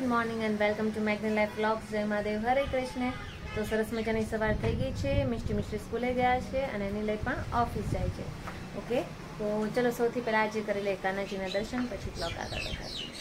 Morning and welcome to magni life vlogs. જય મહાદેવ, હરે કૃષ્ણ. તો સરસ મજાની સવાર થઈ ગઈ છે. મિષ્ટી સ્કૂલે ગયા છે અને એની લઈ પણ ઓફિસ જાય છે. ઓકે, તો ચલો સૌથી પહેલાં આજે કરી લે કાનાજીના દર્શન, પછી વ્લોગ આગળ દેખાશે.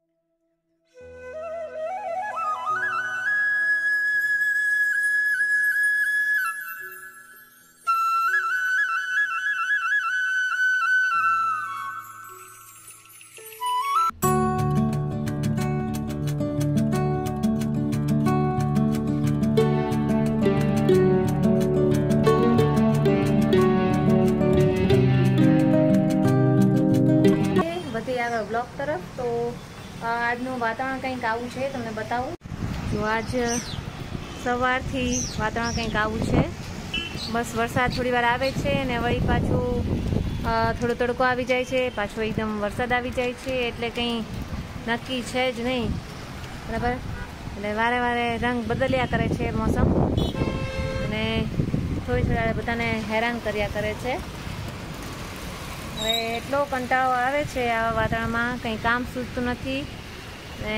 આગળ બ્લોગ તરફ. તો આજનું વાતાવરણ કંઈક આવું છે, તમને બતાવું. જો આજ સવારથી વાતાવરણ કંઈક આવું છે. બસ વરસાદ થોડી વાર આવે છે ને વળી પાછું થોડો તડકો આવી જાય છે, પાછો એકદમ વરસાદ આવી જાય છે. એટલે કંઈ નક્કી છે જ નહીં, બરાબર. એટલે વારે વારે રંગ બદલ્યા કરે છે મોસમ, અને થોડી બધાને હેરાન કર્યા કરે છે. હવે એટલો કંટાળો આવે છે આવા વાતાવરણમાં, કંઈ કામ સૂચતું નથી ને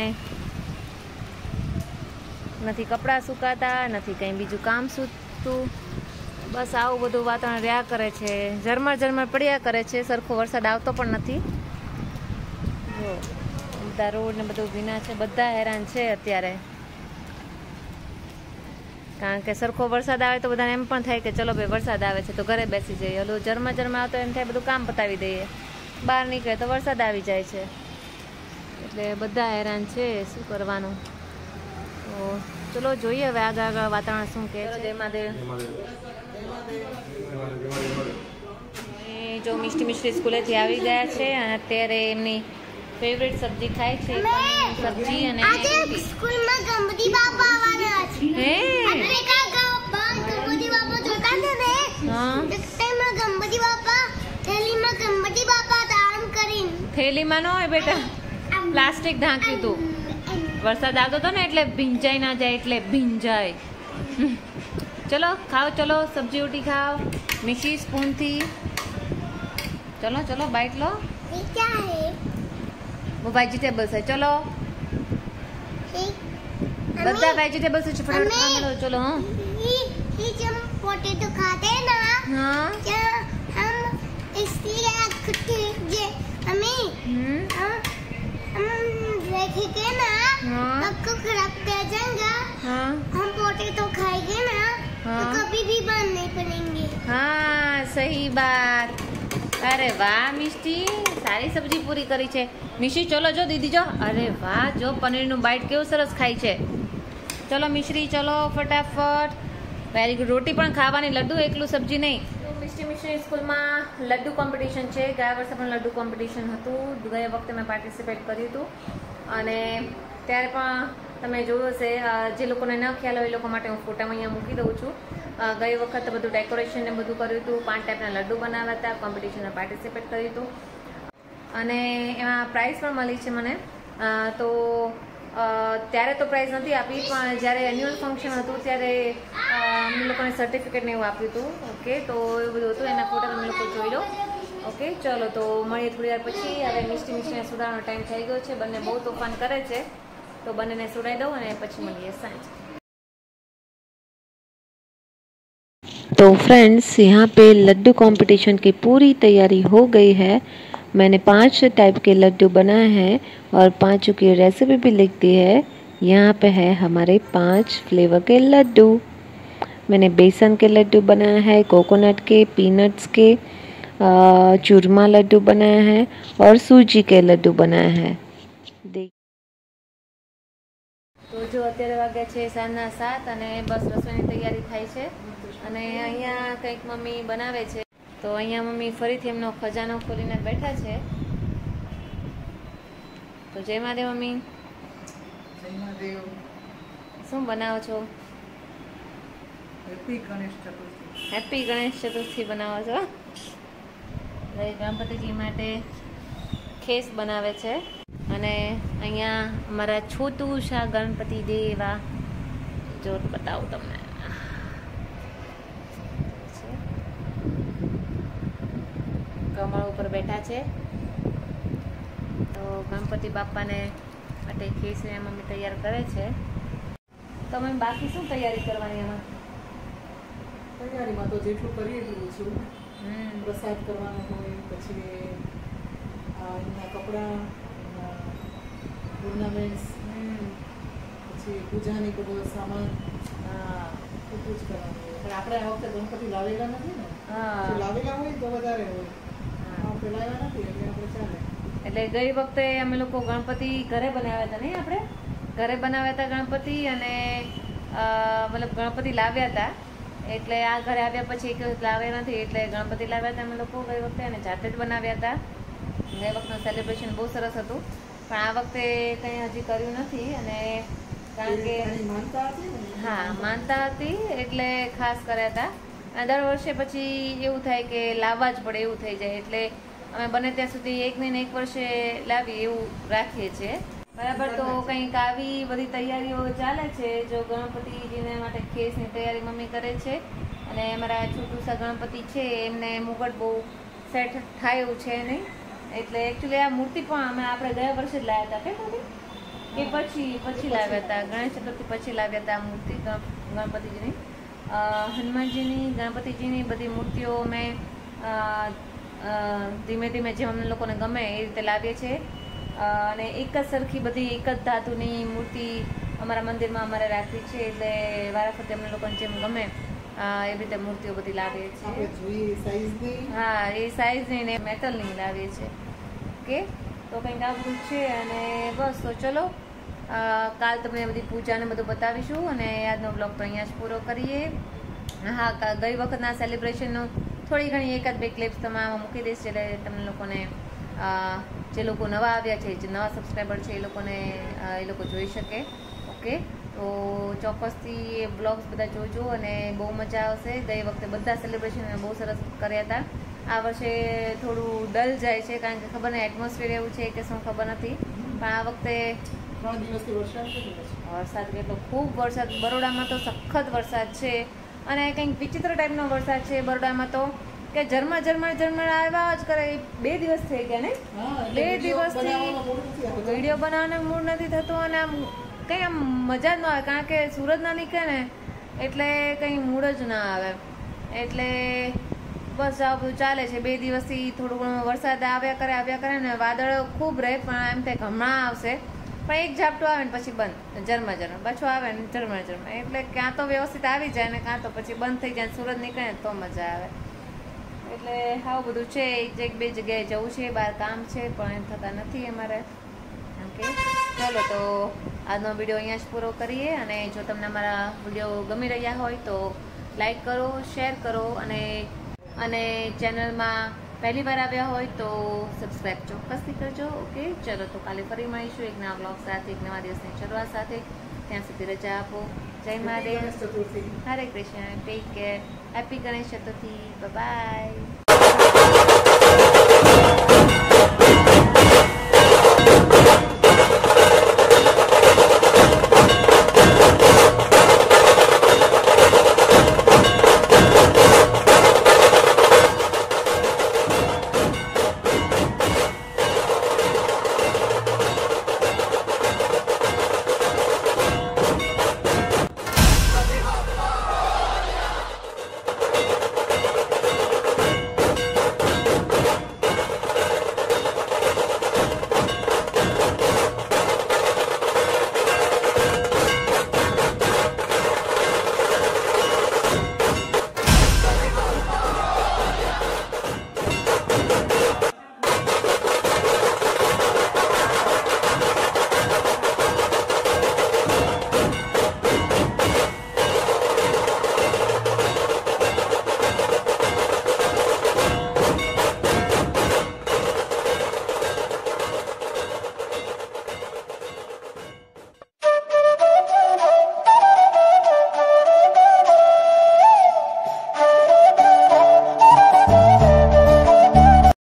નથી કપડાં સુકાતા, નથી કંઈ બીજું કામ સૂચતું. બસ આવું બધું વાતાવરણ રહ્યા કરે છે, ઝરમર પડ્યા કરે છે. સરખો વરસાદ આવતો પણ નથી. જો બધા રોડ ને બધું ભીના છે, બધા હેરાન છે અત્યારે. કારણ કે સરખો વરસાદ આવે તો બધાને એમ પણ થાય કે ચલો ભાઈ વરસાદ આવે છે તો ઘરે બેસી જઈએ. ઓલું ઝરમર આવતો એમ થાય બધું કામ પતાવી દઈએ, બહાર નીકળે તો વરસાદ આવી જાય છે. એટલે બધા હેરાન છે, શું કરવાનું. તો ચલો જોઈએ હવે આગળ વાતાવરણ શું કહે છે. જય મહાદેવ. જો મિષ્ટી સ્કૂલેથી આવી ગયા છે અને અત્યારે એમની ફેવરેટ સબ્જી ખાય છે, સબ્જી. અને સ્કૂલમાં ગણપતિ બાપા આવવાના છે. હે આપણે ગણપતિ બાપા જોતા હતા ને, હા, તેમાં ગણપતિ બાપા થેલીમાં ગણપતિ બાપા દાન કરીને. થેલીમાં ન હોય બેટા, પ્લાસ્ટિક ઢાંક્યું હતું. વરસાદ આવતો હતો ને એટલે ભીંજાઈ ના જાય, એટલે ભીંજાય. ચલો ખાઓ, ચલો સબ્જી ઉટી ખાઓ મિશી સ્પૂનથી. ચલો ચલો બાઈટ લો. ये क्या है? वो वेजिटेबल्स है. चलो બધા વેजिटेबल्स છે, फटाफट खा लो. चलो. हाँ ये जब पोटैटो खाते हैं ना, हाँ, क्या हम इसलिए ये हमें हम देखेंगे ना, हाँ, आपको खराब कर जाएगा. हाँ, हम पोटैटो खाएंगे ना, हाँ, तो कभी भी बंद नहीं पड़ेंगे. हाँ, सही बात. अरे वाह મિષ્ટી, સારી સબ્જી પૂરી કરી છે. મિશી ચલો, જો દીદી જો, અરે વાહ, જો પનીરનું બાઈટ કેવું સરસ ખાય છે. ચલો મિશ્રી, ચલો ફટાફટ. Very good. રોટી પણ ખાવાની, લડ્ડુ એકલું સબ્જી નહીં. મિષ્ટી સ્કૂલમાં લડ્ડુ કોમ્પિટિશન છે. ગયા વર્ષે પણ લડ્ડુ કોમ્પિટિશન હતું. ગયા વખતે મેં પાર્ટિસિપેટ કર્યું હતું અને ત્યારે પણ તમે જોયું હશે. જે લોકોને ન ખ્યાલ હોય એ લોકો માટે હું ફોટામાં અહીંયા મૂકી દઉં છું. ગઈ વખત બધું ડેકોરેશન ને બધું કર્યું હતું. 5 ટાઈપના લડ્ડુ બનાવ્યા હતા. કોમ્પિટિશનમાં પાર્ટિસિપેટ કર્યું હતું અને એમાં પ્રાઇઝ પણ મળી છે મને. તો ત્યારે તો પ્રાઇઝ નથી આપી, પણ જ્યારે એન્યુઅલ ફંક્શન હતું ત્યારે અમને લોકોને સર્ટિફિકેટ ને એવું આપ્યું હતું. ઓકે, તો એવું બધું હતું. એના ફોટા તમે લોકો જોઈ લો. ઓકે, ચલો તો મળીએ થોડી વાર પછી. હવે મિષ્ટીને સુડાવવાનો ટાઈમ થઈ ગયો છે. બંને બહુ તોફાન કરે છે, તો બંનેને સુડાઈ દઉં અને પછી મળીએ સાંજ. तो फ्रेंड्स, यहाँ पे लड्डू कंपटीशन की पूरी तैयारी हो गई है. मैंने 5 टाइप के लड्डू बनाए हैं और 5 की रेसिपी भी लिख दी है. यहाँ पे है हमारे 5 फ्लेवर के लड्डू. मैंने बेसन के लड्डू बनाए हैं, कोकोनट के, पीनट्स के, चूरमा लड्डू बनाए हैं और सूजी के लड्डू बनाए हैं. તો જો અત્યારે વાગ્યા છે સાંજના 7 અને બસ રસોઈની તૈયારી થાય છે. અને અહીંયા કંઈક મમ્મી બનાવે છે. તો અહીંયા મમ્મી ફરીથી એમનો ખજાનો ખોલીને બેઠા છે. તો જય મહાદેવ મમ્મી. જય મહાદેવ. શું બનાવો છો? હેપી ગણેશ ચતુર્થી. હેપી ગણેશ ચતુર્થી બનાવો છો. ગણપતિજી માટે ખેસ બનાવે છે. અને અહીંયા અમારા છોટું શા ગણપતિ દેવા, જો બતાવું તમને. કમળ ઉપર બેઠા છે. તો ગણપતિ બાપાને માટે ખીચડી મમ્મી તૈયાર કરે છે. તમે બાકી શું તૈયારી કરવાની એમાં? તૈયારીમાં તો જેટલું કરીએ એટલું ઓછું. હમ પ્રસાદ કરવાનો હોય, પછી એમના કપડાં, ઓર્નામેન્ટ્સ, હમ પછી પૂજાની બધો સામાન હા બધું જ કરવાનું હોય. પણ આપણે આ વખતે ગણપતિ લાવેલા નથી ને. હા જો લાવેલા હોય તો વધારે હોય. હા. આ વખતે લાવ્યા નથી એટલે આપણે ચાલે. એટલે ગઈ વખતે અમે લોકો ગણપતિ ઘરે બનાવ્યા હતા નહીં આપણે ઘરે બનાવ્યા હતા ગણપતિ અને મતલબ ગણપતિ લાવ્યા હતા એટલે આ ઘરે આવ્યા પછી એક વખત લાવ્યા નથી એટલે ગણપતિ લાવ્યા હતા અમે લોકો ગઈ વખતે અને જાતે જ બનાવ્યા હતા. ગઈ વખતનું સેલિબ્રેશન બહુ સરસ હતું પણ આ વખતે કંઈ હજી કર્યું નથી અને કારણ કે એની માનતા હતી ને. હા માનતા હતી એટલે ખાસ કર્યા હતા અને દર વર્ષે પછી એવું થાય કે લાવવા જ પડે એવું થઈ જાય એટલે અમે બને ત્યાં સુધી એક ને એક વર્ષે લાવીએ એવું રાખીએ છીએ. બરાબર. તો કંઈક આવી બધી તૈયારીઓ ચાલે છે. જો ગણપતિજીને માટે ખેસની તૈયારી મમ્મી કરે છે અને અમારા છોટું સા ગણપતિ છે એમને મુગટ બહુ સેટ થાય એવું છે નહીં એટલે એકચ્યુઅલી આ મૂર્તિ પણ અમે આપણે ગયા વર્ષે જ લાવ્યા હતા કે પછી લાવ્યા હતા ગણેશ ચતુર્થી પછી લાવ્યા હતા આ મૂર્તિ ગણપતિજીની. હનુમાનજીની ગણપતિજીની બધી મૂર્તિઓ અમે ધીમે ધીમે જે અમને લોકોને ગમે એ રીતે લાવીએ છીએ અને એક જ સરખી બધી એક જ ધાતુની મૂર્તિ અમારા મંદિરમાં અમારે રાખવી છે એટલે વારાફરતી અમને લોકોને જેમ ગમે એવી રીતે મૂર્તિઓ બધી લાવીએ છીએ. આપણે જોઈએ સાઈઝની. હા એ સાઈઝની ને મેટલની લાવીએ છીએ. ઓકે તો કંઈક આ બધું છે અને બસ તો ચલો કાલ તમને બધી પૂજાને બધું બતાવીશું અને આજનો બ્લોગ તો અહીંયા જ પૂરો કરીએ. હા ગઈ વખતના સેલિબ્રેશનનું થોડી ઘણી એકાદ બે ક્લિપ્સ તમે આમાં મૂકી દઈશ એટલે તમને લોકોને જે લોકો નવા આવ્યા છે જે નવા સબસ્ક્રાઈબર છે એ લોકો જોઈ શકે. ઓકે તો ચોક્કસથી એ બ્લોગ્સ બધા જોજો અને બહુ મજા આવશે. ગઈ વખતે બધા સેલિબ્રેશન બહુ સરસ કર્યા હતા. આ વર્ષે થોડું ડલ જાય છે કારણ કે ખબર નહીં એટમોસ્ફિયર એવું છે કે શું ખબર નથી પણ આ વખતે 3 દિવસથી વરસાદ કેટલો ખૂબ વરસાદ બરોડામાં તો સખત વરસાદ છે અને કંઈક વિચિત્ર ટાઈપનો વરસાદ છે બરોડામાં તો કે ઝરમર આવ્યા જ કરે. 2 દિવસ થઈ ગયા ને 2 દિવસથી વિડીયો બનાવવાનો મૂડ નથી થતો અને આમ કંઈ આમ મજા જ ન આવે કારણ કે સુરત ના નીકળે ને એટલે કંઈ મૂડ જ ના આવે એટલે બસ આ બધું ચાલે છે. 2 દિવસથી થોડું ઘણું વરસાદ આવ્યા કરે ને વાદળ ખૂબ રહે પણ એમ થાય હમણાં આવશે પણ એક ઝાપટું આવે ને પછી બંધ ઝરમર પાછું આવે ને ઝરમર એટલે ક્યાં તો વ્યવસ્થિત આવી જાય ને કાં તો પછી બંધ થઈ જાય. સુરત નીકળે ને તો મજા આવે એટલે આવું બધું છે. એક બે જગ્યાએ જવું છે બહાર કામ છે પણ એમ થતા નથી અમારે. ઓકે ચાલો તો આજનો વિડીયો અહીંયા જ પૂરો કરીએ અને જો તમને અમારા વિડીયો ગમી રહ્યા હોય તો લાઈક કરો, શેર કરો અને ચેનલમાં પહેલી વાર આવ્યા હોય તો સબસ્ક્રાઈબ ચોક્કસથી કરજો. ઓકે ચલો તો કાલે ફરી મળીશું એક નવા બ્લોગ સાથે એક નવા દિવસની શરૂઆત સાથે. ત્યાં સુધી રજા આપો. જય મહાદેવ. હરે Krishna. Take care. Happy Ganesh Chaturthi. By.